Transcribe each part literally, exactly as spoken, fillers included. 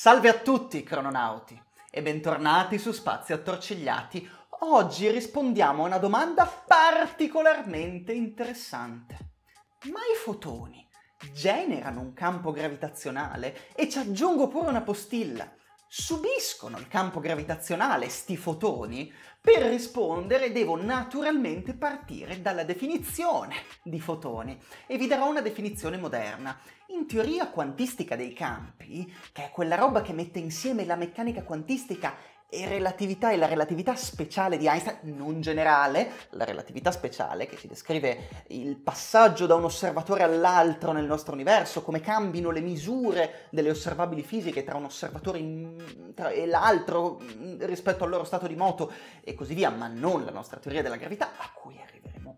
Salve a tutti, crononauti, e bentornati su Spazi Attorcigliati. Oggi rispondiamo a una domanda particolarmente interessante. Ma i fotoni generano un campo gravitazionale? E ci aggiungo pure una postilla. Subiscono il campo gravitazionale sti fotoni? Per rispondere devo naturalmente partire dalla definizione di fotoni e vi darò una definizione moderna. In teoria quantistica dei campi, che è quella roba che mette insieme la meccanica quantistica e relatività e la relatività speciale di Einstein, non generale, la relatività speciale che ci descrive il passaggio da un osservatore all'altro nel nostro universo, come cambino le misure delle osservabili fisiche tra un osservatore in, tra, e l'altro rispetto al loro stato di moto e così via, ma non la nostra teoria della gravità, a cui arriveremo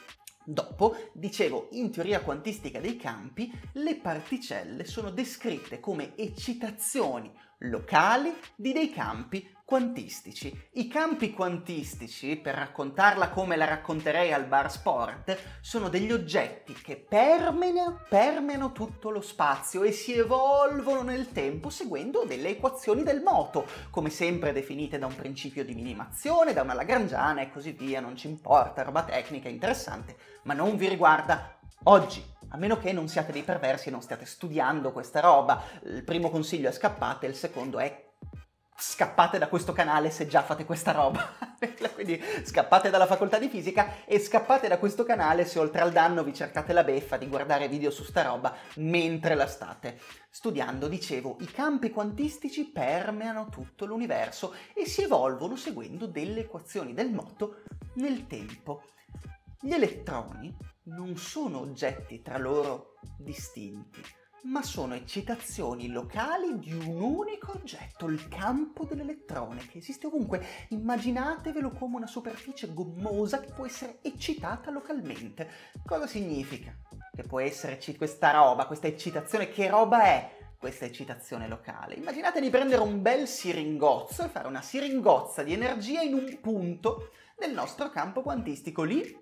dopo. Dicevo, in teoria quantistica dei campi, le particelle sono descritte come eccitazioni locali di dei campi quantistici. I campi quantistici, per raccontarla come la racconterei al bar sport, sono degli oggetti che permeano, permeano tutto lo spazio e si evolvono nel tempo seguendo delle equazioni del moto, come sempre definite da un principio di minimazione, da una lagrangiana e così via. Non ci importa, roba tecnica interessante, ma non vi riguarda oggi, a meno che non siate dei perversi e non stiate studiando questa roba. Il primo consiglio è scappate, il secondo è scappate da questo canale se già fate questa roba. Quindi scappate dalla facoltà di fisica e scappate da questo canale se oltre al danno vi cercate la beffa di guardare video su sta roba mentre la state studiando. Dicevo, i campi quantistici permeano tutto l'universo e si evolvono seguendo delle equazioni del moto nel tempo. Gli elettroni non sono oggetti tra loro distinti, ma sono eccitazioni locali di un unico oggetto, il campo dell'elettrone, che esiste ovunque. Immaginatevelo come una superficie gommosa che può essere eccitata localmente. Cosa significa che può essere questa roba, questa eccitazione? Che roba è questa eccitazione locale? Immaginate di prendere un bel siringozzo e fare una siringozza di energia in un punto del nostro campo quantistico. Lì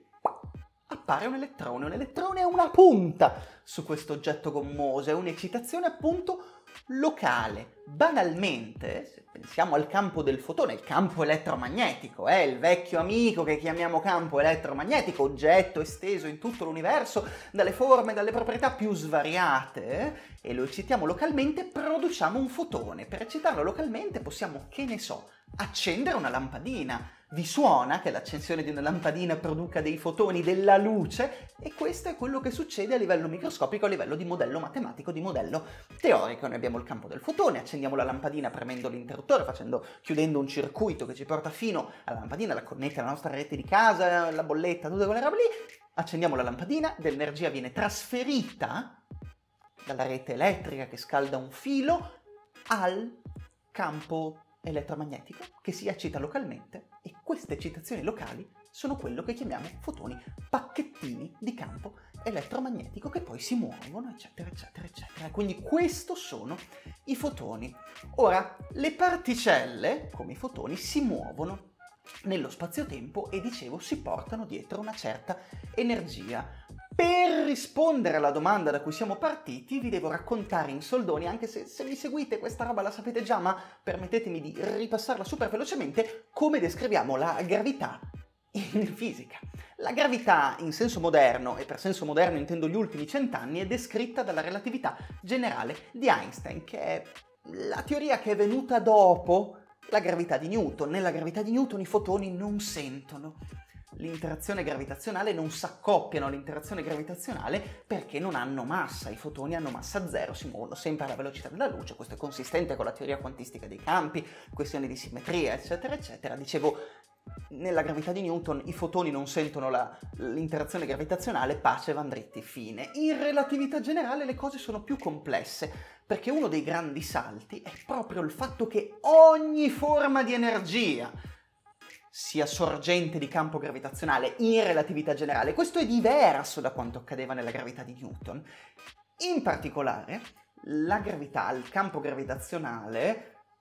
appare un elettrone. Un elettrone è una punta su questo oggetto gommoso, è un'eccitazione appunto locale. Banalmente, se pensiamo al campo del fotone, il campo elettromagnetico, è eh, il vecchio amico che chiamiamo campo elettromagnetico, oggetto esteso in tutto l'universo dalle forme e dalle proprietà più svariate, eh, e lo eccitiamo localmente, produciamo un fotone. Per eccitarlo localmente possiamo, che ne so, accendere una lampadina. Vi suona che l'accensione di una lampadina produca dei fotoni, della luce? E questo è quello che succede a livello microscopico, a livello di modello matematico, di modello teorico. Noi abbiamo il campo del fotone, accendiamo la lampadina premendo l'interruttore, facendo, chiudendo un circuito che ci porta fino alla lampadina, la connette alla nostra rete di casa, la bolletta, tutte quelle robe lì. Accendiamo la lampadina, dell'energia viene trasferita dalla rete elettrica che scalda un filo al campo elettromagnetico che si eccita localmente, e queste eccitazioni locali sono quello che chiamiamo fotoni, pacchettini di campo elettromagnetico che poi si muovono, eccetera, eccetera, eccetera. Quindi questo sono i fotoni. Ora, le particelle, come i fotoni, si muovono nello spazio-tempo e, dicevo, si portano dietro una certa energia. Per rispondere alla domanda da cui siamo partiti vi devo raccontare in soldoni, anche se se mi seguite questa roba la sapete già, ma permettetemi di ripassarla super velocemente, come descriviamo la gravità in fisica. La gravità in senso moderno, e per senso moderno intendo gli ultimi cent'anni, è descritta dalla relatività generale di Einstein, che è la teoria che è venuta dopo la gravità di Newton. Nella gravità di Newton i fotoni non sentono l'interazione gravitazionale, non si accoppiano all'interazione gravitazionale perché non hanno massa. I fotoni hanno massa zero, si muovono sempre alla velocità della luce. Questo è consistente con la teoria quantistica dei campi, questioni di simmetria, eccetera, eccetera. Dicevo, nella gravità di Newton i fotoni non sentono la, l'interazione gravitazionale, pace, van dritti, fine. In relatività generale le cose sono più complesse, perché uno dei grandi salti è proprio il fatto che ogni forma di energia sia sorgente di campo gravitazionale in relatività generale. Questo è diverso da quanto accadeva nella gravità di Newton. In particolare, la gravità, il campo gravitazionale,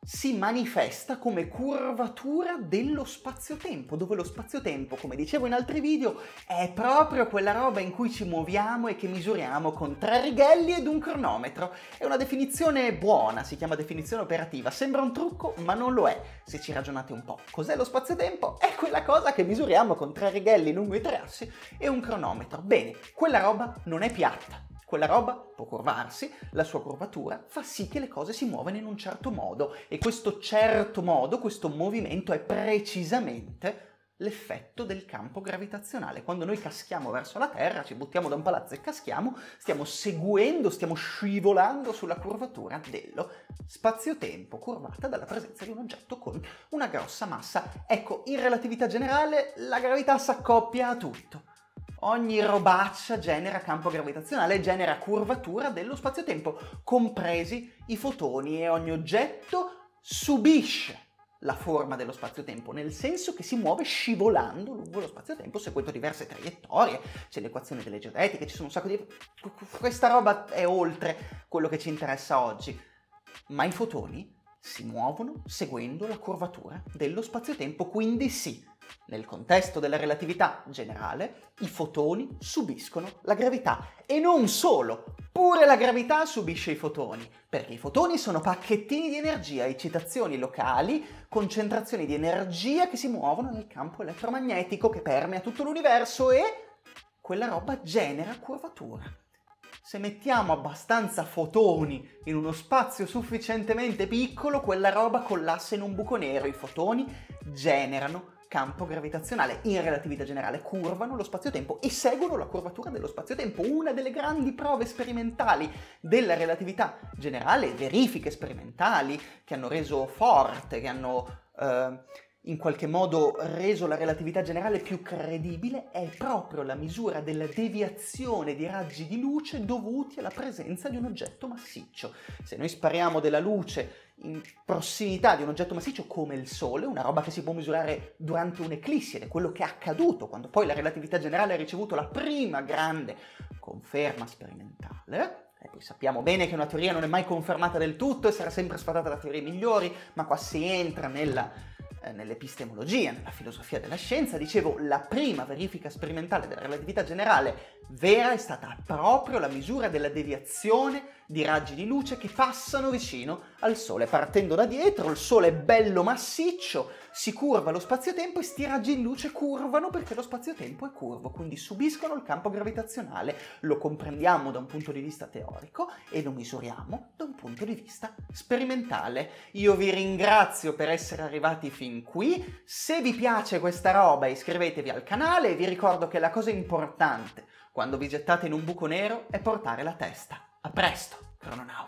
si manifesta come curvatura dello spazio-tempo, dove lo spazio-tempo, come dicevo in altri video, è proprio quella roba in cui ci muoviamo e che misuriamo con tre righelli ed un cronometro. È una definizione buona, si chiama definizione operativa, sembra un trucco ma non lo è, se ci ragionate un po'. Cos'è lo spazio-tempo? È quella cosa che misuriamo con tre righelli lungo i tre assi e un cronometro. Bene, quella roba non è piatta. Quella roba può curvarsi, la sua curvatura fa sì che le cose si muovano in un certo modo e questo certo modo, questo movimento è precisamente l'effetto del campo gravitazionale. Quando noi caschiamo verso la Terra, ci buttiamo da un palazzo e caschiamo, stiamo seguendo, stiamo scivolando sulla curvatura dello spazio-tempo, curvata dalla presenza di un oggetto con una grossa massa. Ecco, in relatività generale la gravità s'accoppia a tutto. Ogni robaccia genera campo gravitazionale e genera curvatura dello spazio-tempo, compresi i fotoni, e ogni oggetto subisce la forma dello spazio-tempo, nel senso che si muove scivolando lungo lo spazio-tempo, seguendo diverse traiettorie. C'è l'equazione delle geodetiche, ci sono un sacco di... Questa roba è oltre quello che ci interessa oggi, ma i fotoni si muovono seguendo la curvatura dello spazio-tempo, quindi sì, nel contesto della relatività generale, i fotoni subiscono la gravità. E non solo, pure la gravità subisce i fotoni, perché i fotoni sono pacchettini di energia, eccitazioni locali, concentrazioni di energia che si muovono nel campo elettromagnetico che permea tutto l'universo e quella roba genera curvatura. Se mettiamo abbastanza fotoni in uno spazio sufficientemente piccolo, quella roba collassa in un buco nero. I fotoni generano campo gravitazionale, in relatività generale curvano lo spazio-tempo e seguono la curvatura dello spazio-tempo. Una delle grandi prove sperimentali della relatività generale, verifiche sperimentali che hanno reso forte, che hanno eh, in qualche modo reso la relatività generale più credibile, è proprio la misura della deviazione di raggi di luce dovuti alla presenza di un oggetto massiccio. Se noi spariamo della luce in prossimità di un oggetto massiccio come il Sole, una roba che si può misurare durante un'eclissi, ed è quello che è accaduto quando poi la relatività generale ha ricevuto la prima grande conferma sperimentale. E poi sappiamo bene che una teoria non è mai confermata del tutto e sarà sempre sfatata da teorie migliori, ma qua si entra nella nell'epistemologia, nella filosofia della scienza. Dicevo, la prima verifica sperimentale della relatività generale vera è stata proprio la misura della deviazione di raggi di luce che passano vicino al Sole. Partendo da dietro, il Sole è bello massiccio, si curva lo spazio-tempo e sti raggi di luce curvano perché lo spazio-tempo è curvo, quindi subiscono il campo gravitazionale. Lo comprendiamo da un punto di vista teorico e lo misuriamo da un punto di vista sperimentale. Io vi ringrazio per essere arrivati fin qui. Se vi piace questa roba iscrivetevi al canale e vi ricordo che la cosa importante quando vi gettate in un buco nero è portare la testa. A presto, crononauti!